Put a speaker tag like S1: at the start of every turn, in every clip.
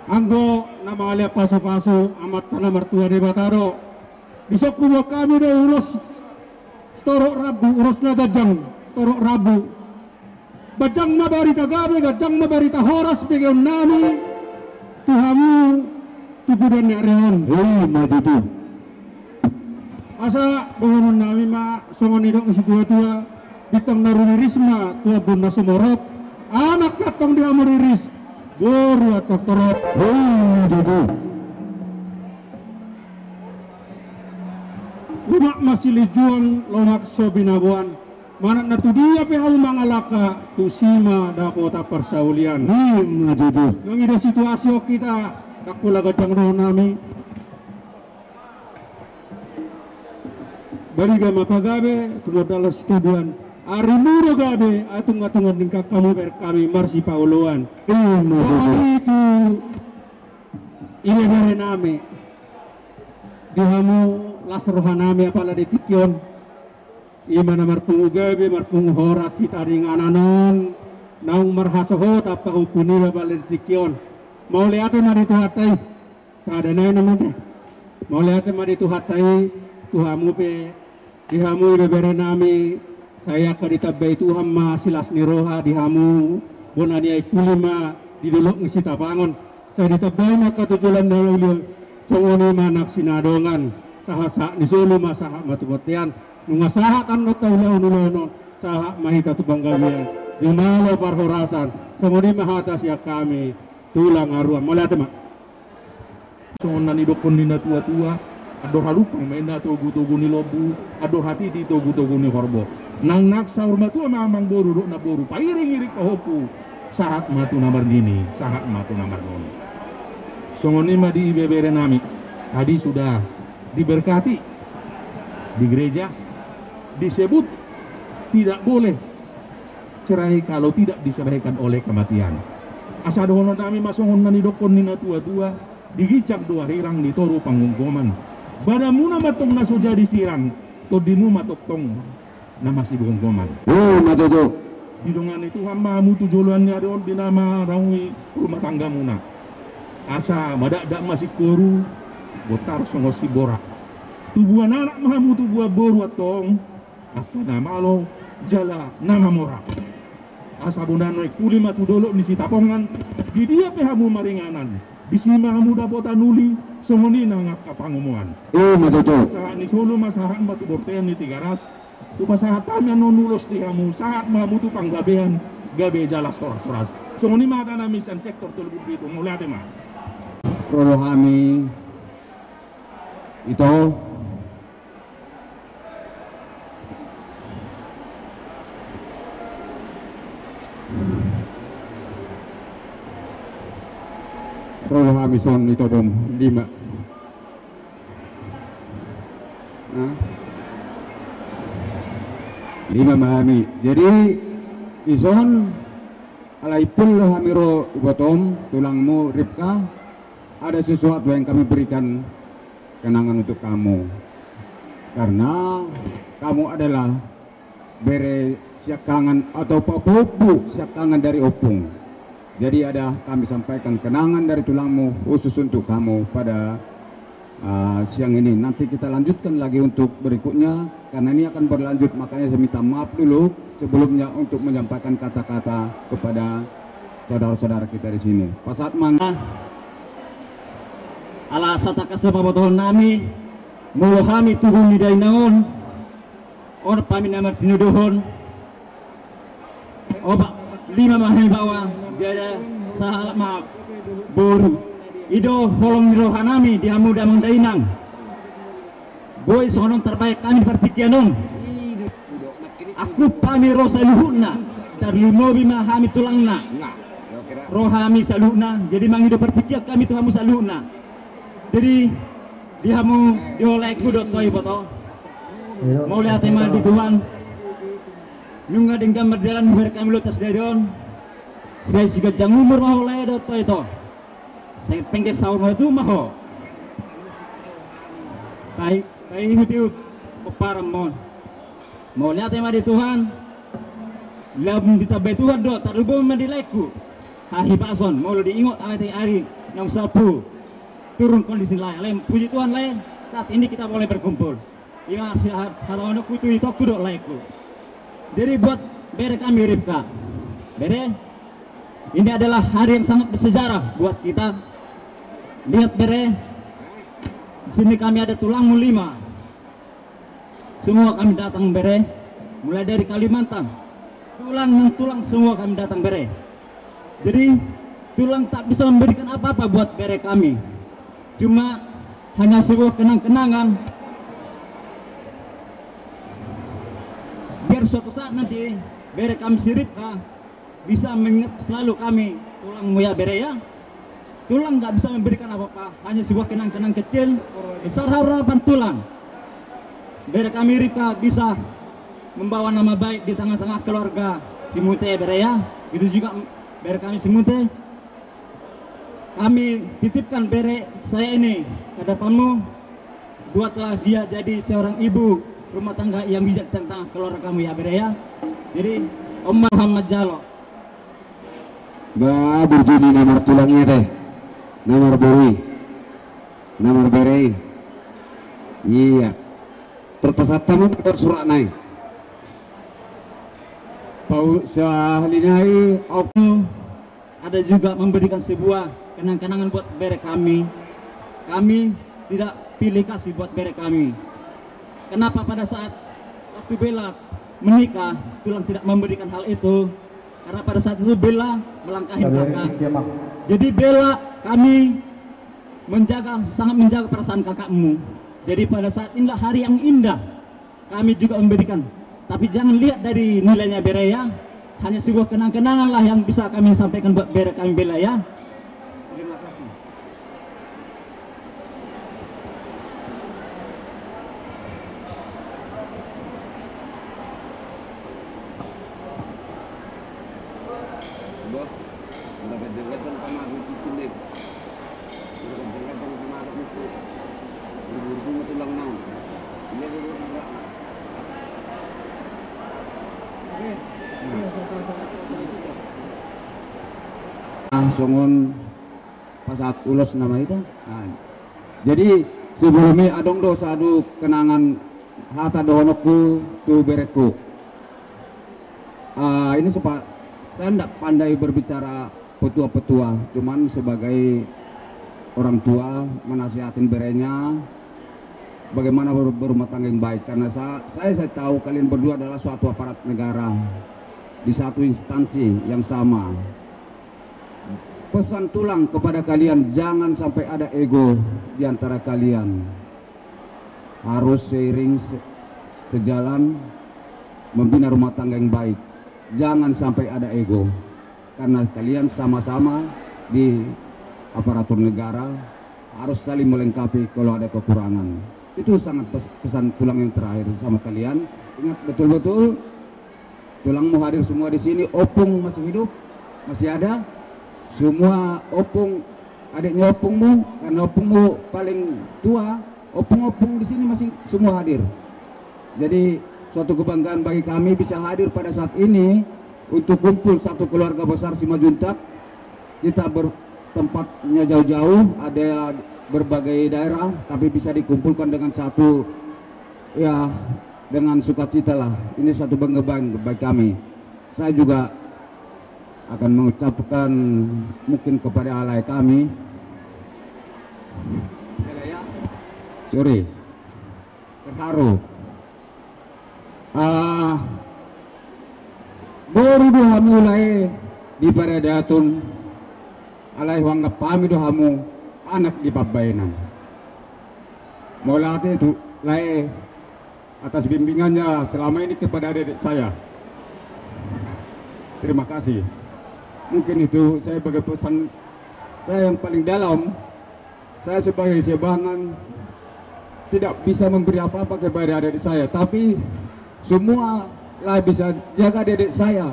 S1: Anggo nama alia paso-paso amat tanah mertua di Bataro. Besok kuwa kami dah ulos storok rabu, ulos na gajang, storok rabu. Bajang na barita gabe, gajang na barita horas bagaimana nami. Tuhamu tubudan ni Arion.
S2: Maju tu.
S1: Asa bangunan nami ma songon idok si tua-tua bitang naruni risma tua bunda sumorop. Anak datang dia meriris. Boru atau torop.
S2: Maju.
S1: Lumak masih lijuan lomak sobinabuan. Mana natu dia pehau mangalaka tusima dakota persaulian.
S2: Maju tu.
S1: Yang ida situasi kita dakula gajang roh nami. Bariga mapagabe tumodala studian. Ari muro gabe atung-atungan tingkah kamu berkami marsi pauluan. Soal itu ini bare nami. Dihamu lasrohan nami apala ditikyon. Imana marpungu gabe marpungu horasi taring ananon. Naung marhasoho apa hupuni balen ditikyon. Mau lihat mari tuhatai. Sadanay naman teh. Mau lihat mari tuhatai tuhamu pe dihamu bare nami. Saya kaditabay Tuhan ma silas ni roha dihamu bonani ay kulima didulok ng sitapangon. Saya ditabay na katutulan na ulo songoni manak sinadongan sahasa ni solo masaha matubatian nung asahatan no taulaw nulono saha mahita tubang gabian dimalo parhorasan songoni mahatas ya kami tulang aruan mula tema songon nanidokon ni na tua-tua ador halupang main na togu-togu ni lobu ador hati di togu-togu ni horbo nang naksa urmatu mamang boru dok na boru pairing-irik pahopu sahat matu namar dini sahat matu namar noni songoni ma di bebere nami tadi sudah diberkati di gereja disebut tidak boleh cerai kalau tidak diceraikan oleh kematian asadohono nami masongon nanidokon nina tua-tua digicak dua hirang di toru pangungkoman badamuna matong naso jadi sirang todinu matok tong na masih bongkoman.
S2: Maju tu.
S1: Di dongan itu hamba mutu joluannya don di nama rawi rumah tangga muna. Asa madak masih koru botar songo si borak. Tubuhan anak mah mutu buah boru atong apa nama lo jala nama mora. Asa bundano kuli matu dolok ni si tapongan di dia pehamu maringanan. Di sima hamu dapota nuli songoni nangap kapangomongan.
S2: Maju tu.
S1: Cak ni solo masahan batu bortean ni tigaras. Tu pasahatan yang nulos di kamu saat mamu tu panggabean gabe jalas soras-soras. Songoni mata na misan sektor tulbut itu mulai tema.
S2: Roh kami itu roh kami son itu bom 5. Lima mahami. Jadi ison alaipun lo hamiro ubatom tulangmu Ribka ada sesuatu yang kami berikan kenangan untuk kamu karena kamu adalah bere siakangan atau papupu siakangan dari opung. Jadi ada kami sampaikan kenangan dari tulangmu khusus untuk kamu pada siang ini. Nanti kita lanjutkan lagi untuk berikutnya karena ini akan berlanjut, makanya saya minta maaf dulu sebelumnya untuk menyampaikan kata-kata kepada saudara-saudara kita di sini. Pasat mangga ala sataka sababoton nami mulo kami turun di dainaon or pami namar tinuduhon oba 5 mahai bawa jaya sahala maaf boru ido holong rohanami di hamu damang dainang boy sonong terbaik kami pertikianon aku pami rosa luhuna dari mobi mahami tulangna rohami saluna jadi mangido pertikia kami tuhamu saluna jadi di hamu diolehku dot toy boto mau lihat tema di Tuhan nunga dengan berjalan berkami lutas dadon saya siga jang umur mau oleh dot toy to saya pengen sahur itu maho baik hidup peparam mau lihat tema di Tuhan labung ditabai Tuhan do tarubo mendileku hahi pason mau diingot hari
S3: nang sabu turun kondisi lain. Puji Tuhan lain saat ini kita boleh berkumpul. Ya sehat halaman kutu itu kudok laiku. Jadi buat bere kami Ripka, bere ini adalah hari yang sangat bersejarah buat kita. Lihat bere, di sini kami ada tulangmu 5. Semua kami datang bere, mulai dari Kalimantan. Tulang semua kami datang bere. Jadi tulang tak bisa memberikan apa-apa buat bere kami. Cuma hanya sebuah kenang-kenangan. Biar suatu saat nanti bere kami Ripka bisa mengingat selalu kami tulangmu ya bere ya. Tulang nggak bisa memberikan apa-apa, hanya sebuah kenang-kenang kecil. Besar harapan tulang bere kami Ripka bisa membawa nama baik di tengah-tengah keluarga Simute bere ya. Itu juga bere kami Simute. Kami titipkan bere saya ini ke depanmu. Buatlah dia jadi seorang ibu rumah tangga yang bijak tentang keluarga kamu ya bere ya. Jadi Om Muhammad Jalo.
S2: Ba berjudi nomor tulangnya teh. Nomor beri. Nomor beri. Iya. Terpesat tamu kita surat naik. Pau sahlinai
S3: ada juga memberikan sebuah kenang-kenangan buat bere kami. Kami tidak pilih kasih buat bere kami. Kenapa pada saat waktu Bella menikah tulang tidak memberikan hal itu? Karena pada saat itu Bella melangkahi kakak. Jadi Bella kami sangat menjaga perasaan kakakmu. Jadi pada saat inilah hari yang indah kami juga memberikan. Tapi jangan lihat dari nilainya bere ya. Hanya sebuah kenang-kenangan lah yang bisa kami sampaikan buat bere kami Bella ya. Terima kasih.
S2: Songon pasat ulos nama itu. Nah, jadi sebelumnya adong do sadu kenangan hata dohonoku tu bereku. Ini saya tidak pandai berbicara petua-petua, cuman sebagai orang tua menasihatin berenya bagaimana berumah tangga yang baik. Karena saya tahu kalian berdua adalah suatu aparat negara di satu instansi yang sama. Pesan tulang kepada kalian, jangan sampai ada ego di antara kalian. Harus seiring sejalan membina rumah tangga yang baik. Jangan sampai ada ego. Karena kalian sama-sama di aparatur negara harus saling melengkapi kalau ada kekurangan. Itu sangat pesan tulang yang terakhir sama kalian. Ingat betul-betul tulangmu hadir semua di sini. Opung masih hidup, masih ada. Semua opung, adiknya opungmu, karena opungmu paling tua, opung-opung di sini masih semua hadir. Jadi suatu kebanggaan bagi kami bisa hadir pada saat ini untuk kumpul satu keluarga besar Simajuntak. Kita bertempatnya jauh-jauh, ada berbagai daerah, tapi bisa dikumpulkan dengan satu, ya dengan sukacita lah. Ini suatu kebanggaan bagi kami. Saya juga akan mengucapkan mungkin kepada alay kami, sorry, terharu. Baru doa mulai di Paradatun alay wanggap kami dohamu anak di Pabainan. Mulai itu lay atas bimbingannya selama ini kepada adik saya. Terima kasih. Mungkin itu saya sebagai pesan saya yang paling dalam. Saya sebagai sebangan tidak bisa memberi apa-apa kepada adik saya, tapi semua lah bisa jaga adik saya,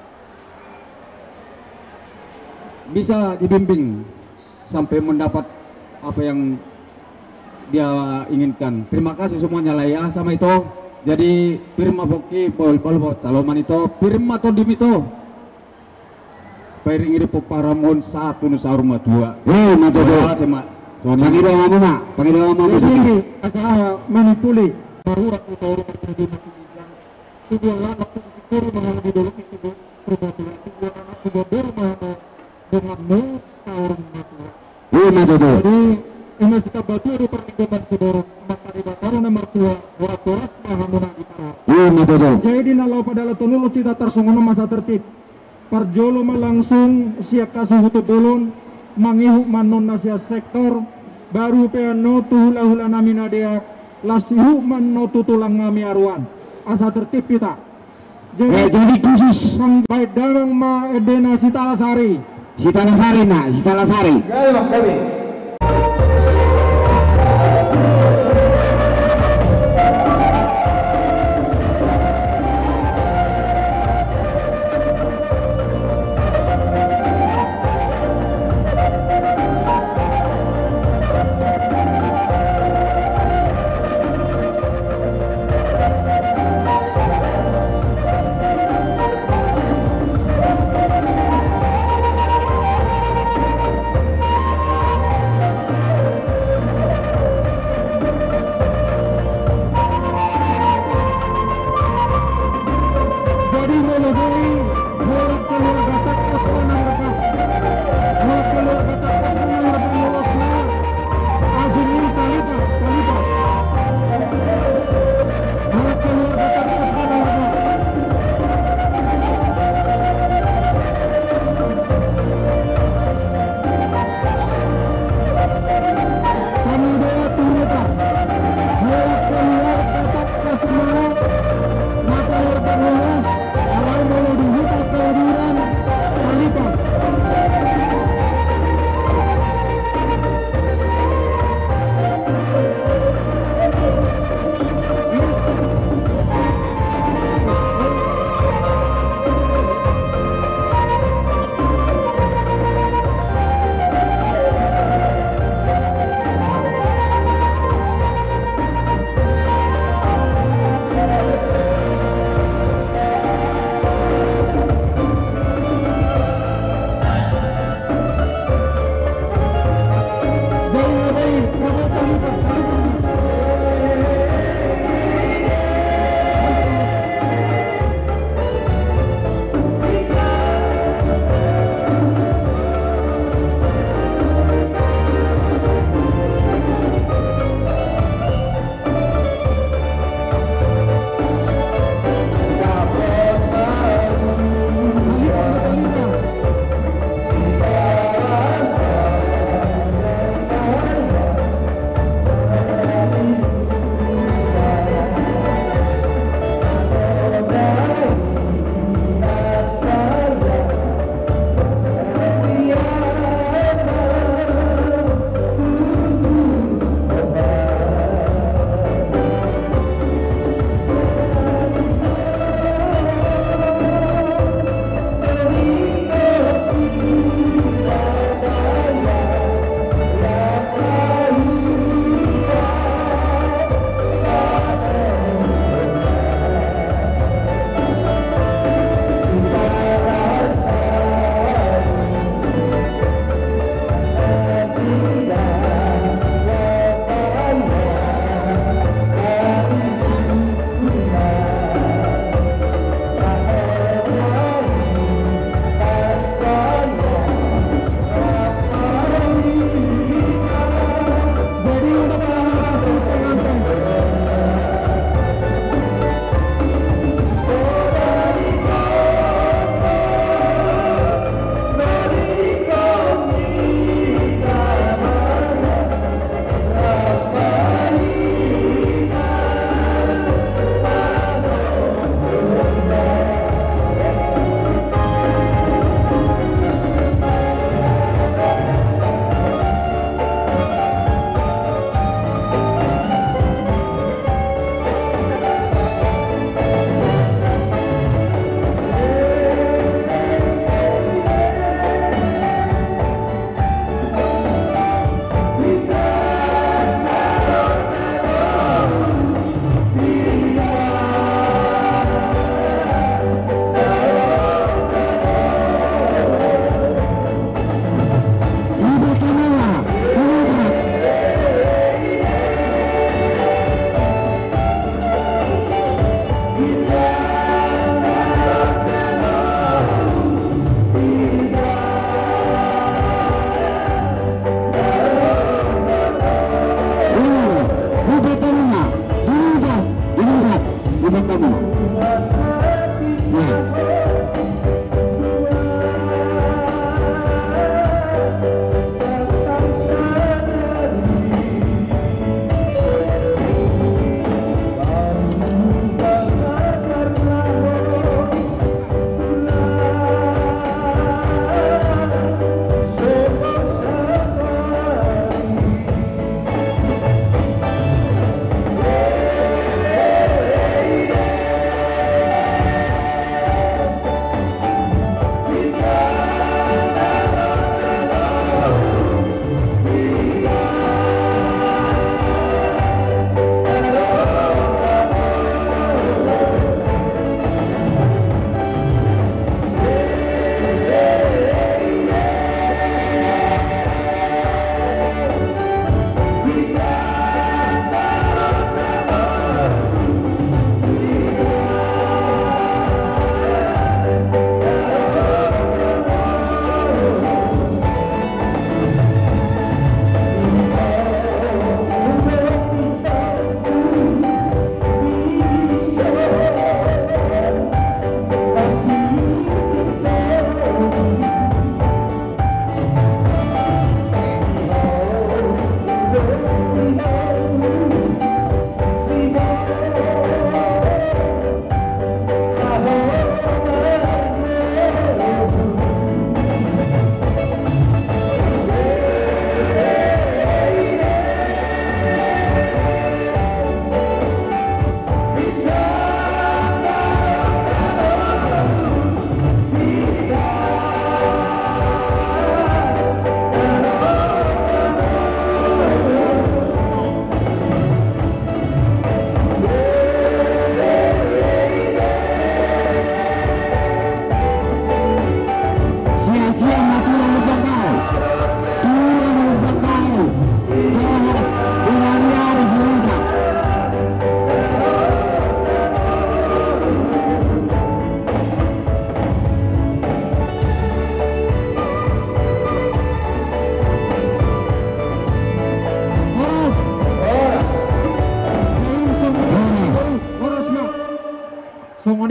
S2: bisa dibimbing sampai mendapat apa yang dia inginkan. Terima kasih semuanya lah ya sama itu. Jadi firma Foki pol caloman itu firma to dimito. pairing iri peparamon satu nusa rumah dua.
S4: Majodo. Panggil doa kamu mak, panggil doa kamu.
S1: Jadi asa manipuli baru aku tahu terjadi yang tujuan anak aku syukur mengalami dulu itu perbaturan tujuan anak aku bermana denganmu saur matua.
S4: Majodo.
S1: Jadi ini kita batu ada perlindungan saudara maka di bataru nomor tua buat coras mahamuna gitara.
S4: Majodo.
S1: Jadi nalau pada letonulu cita tersungono masa tertib. Parjolo langsung siak kasih hutut dulun mangihu manon nasia sektor baru peano tuhula-hula namina dia lasihu mano tutulang ngami aruan asa tertib kita.
S4: Jadi khusus
S1: baik dalam ma edena Sitalasari.
S4: Sitalasari nak, Sitalasari.
S1: Ya bang kami.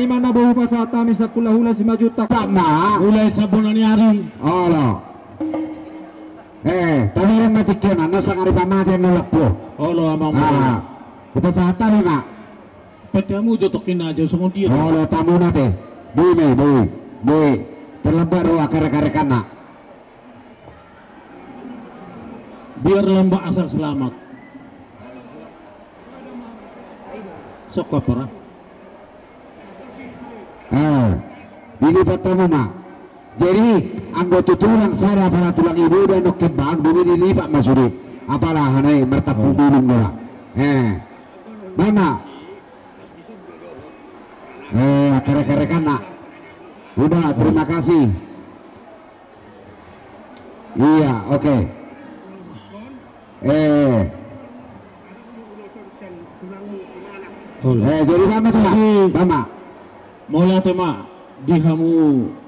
S1: di mana bahu pasata misakula hula si majutak.
S2: Tama.
S3: Mulai sabunan hari.
S2: Oh lo. Tapi yang mati kena nasa kari pamati yang nulapo.
S3: Oh lo amang.
S2: Kita sahata nih mak.
S3: Petamu jotokin aja sama dia.
S2: Oh lo tamu nate. Bui. Terlebar lo akar-akar nak.
S3: Biar lembak asal selamat. Sok apa?
S2: Ini pertama mak. Jadi anggota tulang saya apalah tulang ibu dan nok kebang begini lipat masuri. Apalah hanai mertapu dulung doa. Mana? Akar-akar nak. Udah, terima kasih. Iya, oke. Jadi mama tuh mak, mama.
S3: Mulai tema dihamu